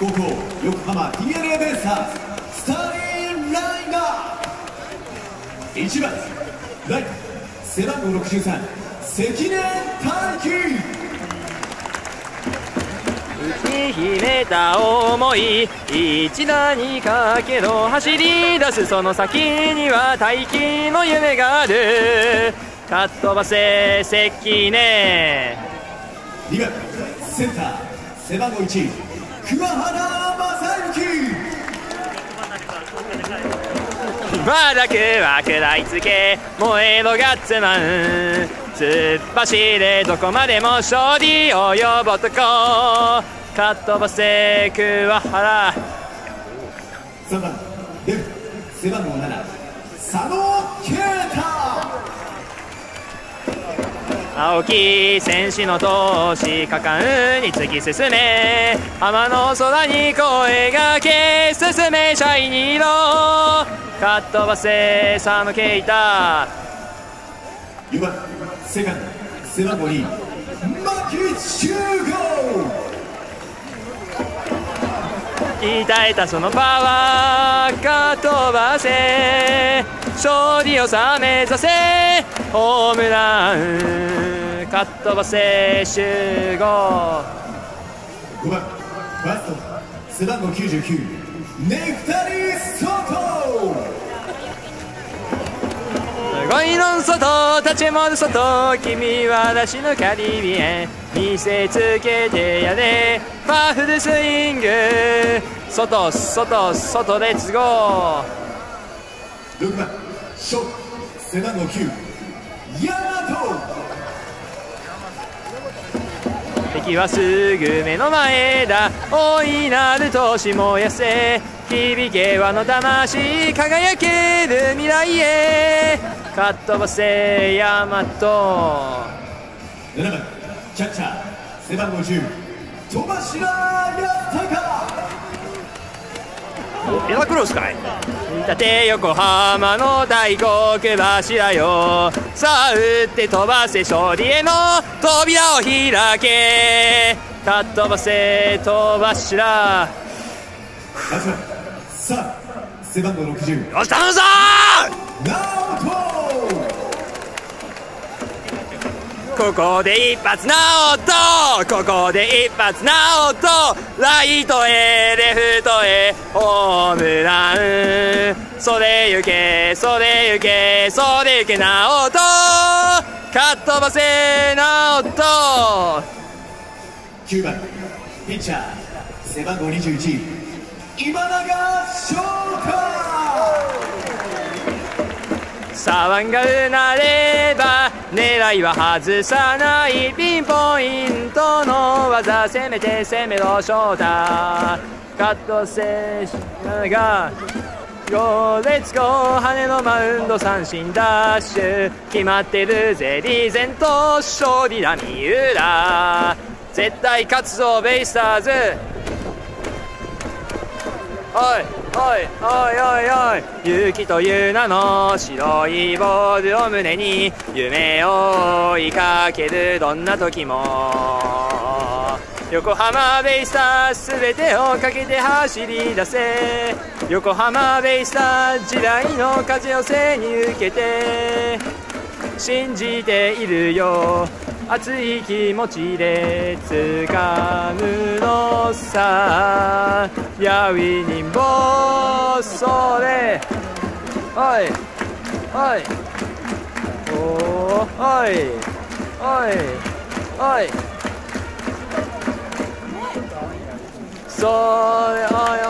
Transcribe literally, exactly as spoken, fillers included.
高校横浜 ディーエヌエー ベイスターズスターリンラインがいちばんライト背番号ろくじゅうさん関根大輝。 打ち秘めた想い一打にかけろ走り出すその先には大輝の夢がある。かっ飛ばせ関根。 にばんセンター背番号いち桑原正幸。 まだくは食らいつけ燃えろガッツマン突っ走れどこまでも勝利を呼ぶ男。かっ飛ばせ桑原。 さんばんレフト背番号なな佐野啓太。 青木戦士の闘志果敢に突き進め浜の空に声がけ進めシャイニー色かっ飛ばせ佐野啓太。 よんばんセカンド背番号に牧秀吾。 鍛えたそのパワーかっ飛ばせ勝利をさ目指せホームランかっ飛ばせ集合。 ごばんファースト背番号きゅうじゅうきゅうネクタリソト。 ゴイロン外立ち戻る外君は私のカリビアン見せつけてやれパワフルスイング外外外レッツゴー。 ろくばんショート背番号きゅうヤマト。 敵はすぐ目の前だ大いなる年燃やせ響け和の魂輝ける未来へかっ飛ばせヤマト。 ななばんキャッチャー背番号じゅう戸柱康隆。 エラクロスかい立て横浜の大黒柱よさあ打って飛ばせ勝利への扉を開けかっ飛ばせ戸柱。 はちばんさあ背番号ろくじゅうよし頼むぞ直人。 ここで一発直人ここで一発直人ライトへレフトへホームランそれゆけそれゆけそれゆけ直人かっ飛ばせ直人。 きゅうばんピッチャー背番号にじゅういち今永昇太。 サンがうなれば狙いは外さないピンポイントの技攻めて攻めろ翔太カット選手がゴーレッツゴー羽のマウンド三振ダッシュ決まってるぜリーゼント勝利だ三浦絶対勝つぞベイスターズ。おいおいおいおいおい勇気という名の白いボールを胸に夢を追いかけるどんな時も横浜ベイスターズ全てをかけて走り出せ横浜ベイスターズ時代の風を背に受けて信じているよ熱い気持ちで掴むのさやウィニンボーそれおいおいおおいおいおいそれおい